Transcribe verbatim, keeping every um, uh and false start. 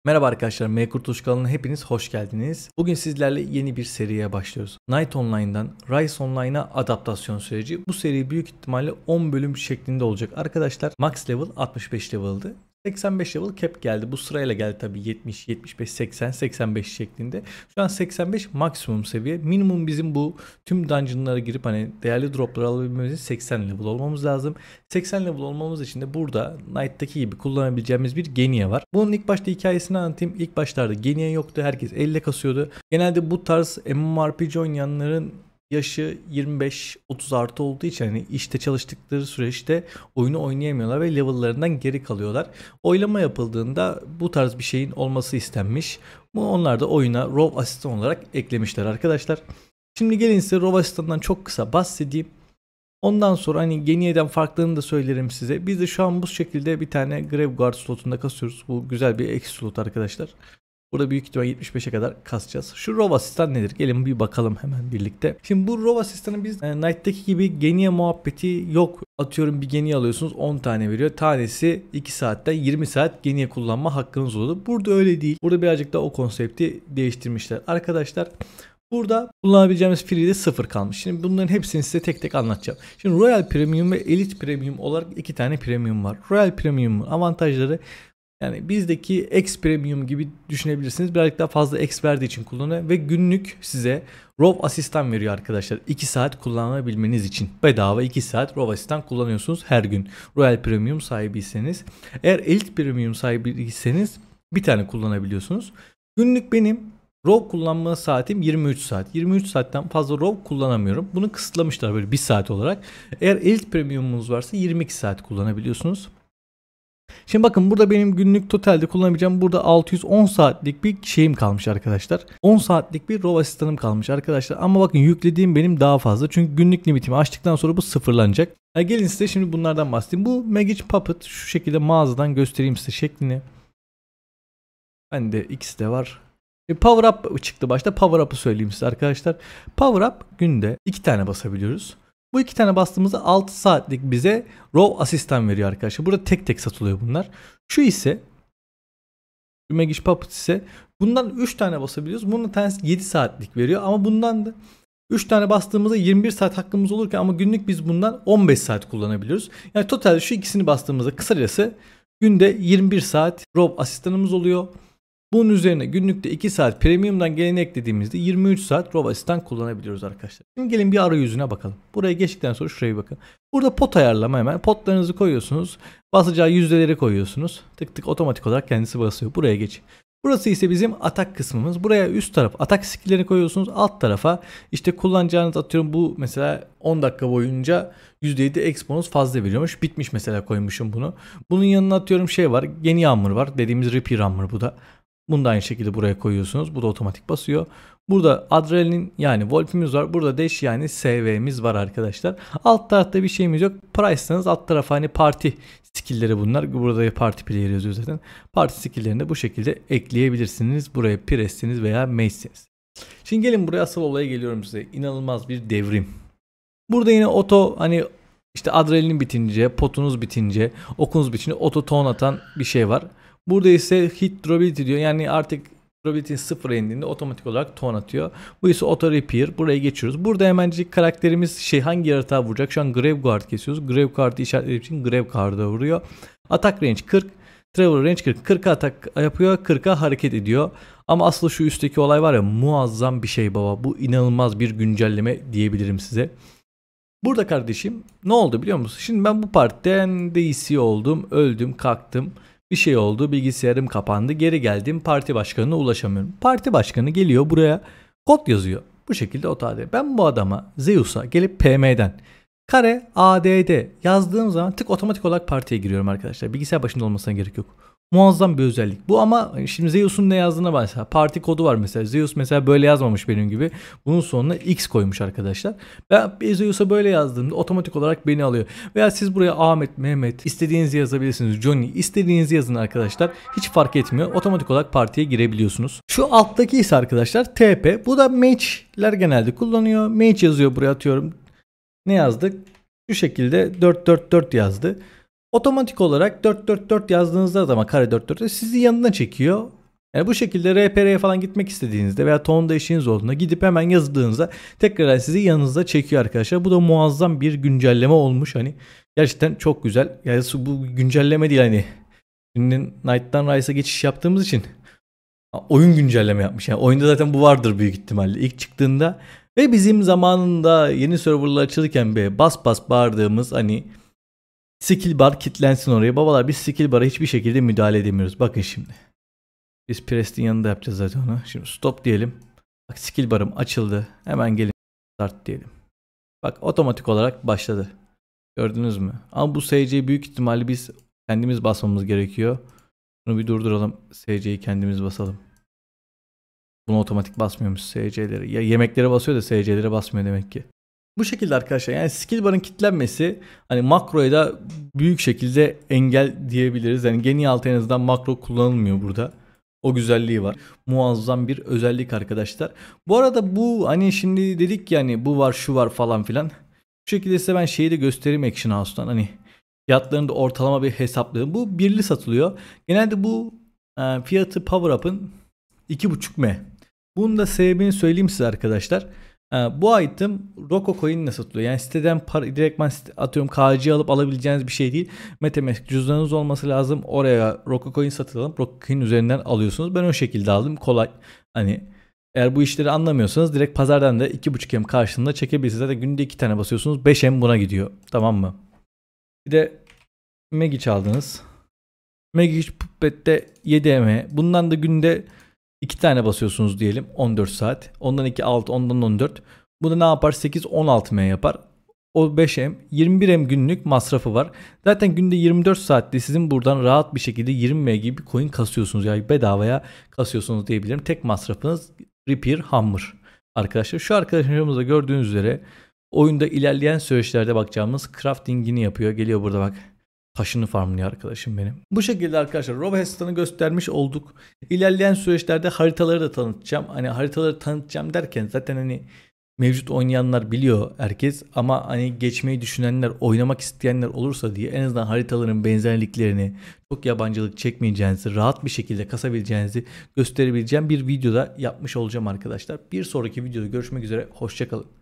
Merhaba arkadaşlar, M Kurtuluş kanalına hepiniz hoş geldiniz. Bugün sizlerle yeni bir seriye başlıyoruz. Knight Online'dan Rise Online'a adaptasyon süreci. Bu seri büyük ihtimalle on bölüm şeklinde olacak. Arkadaşlar max level altmış beş level'dı. seksen beş level cap geldi. Bu sırayla geldi tabii yetmiş, yetmiş beş, seksen, seksen beş şeklinde. Şu an seksen beş maksimum seviye. Minimum bizim bu tüm dungeon'lara girip hani değerli dropları alabilmemiz için seksen level olmamız lazım. seksen level olmamız için de burada Knight'taki gibi kullanabileceğimiz bir geniye var. Bunun ilk başta hikayesini anlatayım. İlk başlarda geniye yoktu. Herkes elle kasıyordu. Genelde bu tarz MMORPG oynayanların yaşı yirmi beş otuz artı olduğu için hani işte çalıştıkları süreçte oyunu oynayamıyorlar ve level'larından geri kalıyorlar. Oylama yapıldığında bu tarz bir şeyin olması istenmiş. Bu onlar da oyuna Row Asistan olarak eklemişler arkadaşlar. Şimdi gelin size Row Asistan'dan çok kısa bahsedeyim. Ondan sonra hani Geniye'den farklılığını da söylerim size. Biz de şu an bu şekilde bir tane Graveguard slotunda kasıyoruz. Bu güzel bir ek slot arkadaşlar. Burada büyük ihtimal yetmiş beşe kadar kasacağız. Şu Row Asistan nedir? Gelin bir bakalım hemen birlikte. Şimdi bu Row Asistan'ı biz e, Knight'taki gibi Geniye muhabbeti yok. Atıyorum bir Geniye alıyorsunuz on tane veriyor. Tanesi iki saatten yirmi saat Geniye kullanma hakkınız oldu. Burada öyle değil. Burada birazcık da o konsepti değiştirmişler. Arkadaşlar burada kullanabileceğimiz free de sıfır kalmış. Şimdi bunların hepsini size tek tek anlatacağım. Şimdi Royal Premium ve Elite Premium olarak iki tane premium var. Royal Premium'un avantajları yani bizdeki X Premium gibi düşünebilirsiniz. Birazcık daha fazla X verdiği için kullanıyor ve günlük size Row Asistan veriyor arkadaşlar. iki saat kullanabilmeniz için. Bedava iki saat Row Asistan kullanıyorsunuz her gün. Royal Premium sahibiyseniz. Eğer Elite Premium sahibiyseniz bir tane kullanabiliyorsunuz. Günlük benim Row kullanma saatim yirmi üç saat. yirmi üç saatten fazla Row kullanamıyorum. Bunu kısıtlamışlar böyle bir saat olarak. Eğer Elite Premium'unuz varsa yirmi iki saat kullanabiliyorsunuz. Şimdi bakın burada benim günlük totalde kullanabileceğim burada altı yüz on saatlik bir şeyim kalmış arkadaşlar. on saatlik bir Row asistanım kalmış arkadaşlar. Ama bakın yüklediğim benim daha fazla. Çünkü günlük limitimi açtıktan sonra bu sıfırlanacak. Yani gelin size şimdi bunlardan bahsedeyim. Bu Magic Puppet şu şekilde mağazadan göstereyim size şeklini. Bende ikisi de var. Power Up çıktı başta. Power Up'ı söyleyeyim size arkadaşlar. Power Up günde iki tane basabiliyoruz. Bu iki tane bastığımızda altı saatlik bize Row Asistan veriyor arkadaşlar. Burada tek tek satılıyor bunlar. Şu ise şu Magic Puppet ise bundan üç tane basabiliyoruz. Bunun tanesi yedi saatlik veriyor ama bundan da üç tane bastığımızda yirmi bir saat hakkımız olurken ama günlük biz bundan on beş saat kullanabiliyoruz. Yani totalde şu ikisini bastığımızda kısacası günde yirmi bir saat Row Asistanımız oluyor. Bunun üzerine günlükte iki saat premium'dan geleni eklediğimizde yirmi üç saat Row Asistan kullanabiliyoruz arkadaşlar. Şimdi gelin bir arayüzüne bakalım. Buraya geçtikten sonra şuraya bakın. Burada pot ayarlama hemen. Potlarınızı koyuyorsunuz. Basacağı yüzdeleri koyuyorsunuz. Tık tık otomatik olarak kendisi basıyor. Buraya geç. Burası ise bizim atak kısmımız. Buraya üst taraf atak skill'lerini koyuyorsunuz. Alt tarafa işte kullanacağınız atıyorum bu mesela on dakika boyunca yüzde yedi X bonus fazla veriyormuş. Bitmiş mesela koymuşum bunu. Bunun yanına atıyorum şey var. Geni Hammer var. Dediğimiz Repair Hammer bu da. Bunu da aynı şekilde buraya koyuyorsunuz. Bu da otomatik basıyor. Burada adrenalin yani Wolf'imiz var. Burada dash yani S V'miz var arkadaşlar. Alt tarafta bir şeyimiz yok. Price'sanız alt tarafa hani parti skill'leri bunlar. Burada parti player yazıyor zaten. Parti skill'lerini de bu şekilde ekleyebilirsiniz. Buraya press'siniz veya mace'siniz. Şimdi gelin buraya asıl olaya geliyorum size. İnanılmaz bir devrim. Burada yine oto hani işte adrenalin bitince, potunuz bitince, okunuz bitince oto ton atan bir şey var. Burada ise hit durability diyor. Yani artık durability sıfıra indiğinde otomatik olarak ton atıyor. Bu ise auto repair. Buraya geçiyoruz. Burada hemencik karakterimiz şey hangi yaratığa vuracak? Şu an Graveguard kesiyoruz. Graveguard'ı işaretlediğim için Graveguard'a vuruyor. Atak range kırk. Travel range kırk. kırka atak yapıyor. kırka hareket ediyor. Ama asıl şu üstteki olay var ya muazzam bir şey baba. Bu inanılmaz bir güncelleme diyebilirim size. Burada kardeşim ne oldu biliyor musun? Şimdi ben bu partiden D C oldum. Öldüm kalktım. Bir şey oldu, bilgisayarım kapandı, geri geldim, parti başkanına ulaşamıyorum. Parti başkanı geliyor buraya kod yazıyor. Bu şekilde otade. Ben bu adama Zeus'a gelip P M'den kare A D D yazdığım zaman tık otomatik olarak partiye giriyorum arkadaşlar. Bilgisayar başında olmasına gerek yok. Muazzam bir özellik. Bu ama şimdi Zeus'un ne yazdığına mesela parti kodu var mesela. Zeus mesela böyle yazmamış benim gibi. Bunun sonuna X koymuş arkadaşlar. Ben Zeus'a böyle yazdığımda otomatik olarak beni alıyor. Veya siz buraya Ahmet, Mehmet istediğinizi yazabilirsiniz. Johnny istediğinizi yazın arkadaşlar. Hiç fark etmiyor. Otomatik olarak partiye girebiliyorsunuz. Şu alttaki ise arkadaşlar T P. Bu da mage'ler genelde kullanıyor. Mage yazıyor buraya atıyorum. Ne yazdık? Şu şekilde dört dört dört yazdı. Otomatik olarak dört dört dört yazdığınızda da ama kare dört dört sizi yanına çekiyor. Yani bu şekilde R P R'ye falan gitmek istediğinizde veya tonda işiniz olduğunda gidip hemen yazdığınızda tekrar sizi yanınızda çekiyor arkadaşlar. Bu da muazzam bir güncelleme olmuş. Hani gerçekten çok güzel. Yani bu güncelleme değil hani. Şimdi Night'tan Rise'a geçiş yaptığımız için oyun güncelleme yapmış. Yani oyunda zaten bu vardır büyük ihtimalle ilk çıktığında. Ve bizim zamanında yeni serverlar açılırken be bas bas bağırdığımız hani skill bar kilitlensin oraya. Babalar biz skill bar'a hiçbir şekilde müdahale edemiyoruz. Bakın şimdi. Biz Prest'in yanında yapacağız zaten onu. Şimdi stop diyelim. Bak skill bar'ım açıldı. Hemen gelin start diyelim. Bak otomatik olarak başladı. Gördünüz mü? Ama bu S C'yi büyük ihtimalle biz kendimiz basmamız gerekiyor. Bunu bir durduralım. S C'yi kendimiz basalım. Bunu otomatik basmıyormuş S C'leri. Ya yemeklere basıyor da S C'lere basmıyor demek ki. Bu şekilde arkadaşlar yani skill bar'ın kilitlenmesi hani makroya da büyük şekilde engel diyebiliriz. Yani geni altı en azından makro kullanılmıyor burada. O güzelliği var. Muazzam bir özellik arkadaşlar. Bu arada bu hani şimdi dedik ya hani bu var şu var falan filan. Bu şekilde size ben şeyi de göstereyim Action House'tan. Hani fiyatlarını da ortalama bir hesapladım. Bu birli satılıyor. Genelde bu e, fiyatı Power Up'ın iki buçuk M. Bunun da sebebini söyleyeyim size arkadaşlar. E, bu item Roko Coin ile satılıyor. Yani siteden para, direktman site, atıyorum K C alıp alabileceğiniz bir şey değil. MetaMask cüzdanınız olması lazım. Oraya Roko Coin satılalım. Roko Coin üzerinden alıyorsunuz. Ben o şekilde aldım. Kolay. Hani eğer bu işleri anlamıyorsanız direkt pazardan da iki buçuk M karşılığında çekebilirsiniz. Zaten günde iki tane basıyorsunuz. beş M buna gidiyor. Tamam mı? Bir de Magic aldınız. Magic Puppet'te yedi M. Bundan da günde iki tane basıyorsunuz diyelim. on dört saat. Ondan iki altı, ondan on dört. Bu da ne yapar? sekiz on altı M yapar. O beş M. yirmi bir M günlük masrafı var. Zaten günde yirmi dört saatte sizin buradan rahat bir şekilde yirmi M gibi bir coin kasıyorsunuz. Yani bedavaya kasıyorsunuz diyebilirim. Tek masrafınız Repair Hammer. Arkadaşlar şu arkadaşlarımızda gördüğünüz üzere oyunda ilerleyen süreçlerde bakacağımız craftingini yapıyor. Geliyor burada bak. Taşını farmlıyor arkadaşım benim. Bu şekilde arkadaşlar Robohestan'ı göstermiş olduk. İlerleyen süreçlerde haritaları da tanıtacağım. Hani haritaları tanıtacağım derken zaten hani mevcut oynayanlar biliyor herkes. Ama hani geçmeyi düşünenler, oynamak isteyenler olursa diye en azından haritaların benzerliklerini, çok yabancılık çekmeyeceğinizi, rahat bir şekilde kasabileceğinizi gösterebileceğim bir videoda yapmış olacağım arkadaşlar. Bir sonraki videoda görüşmek üzere. Hoşça kalın.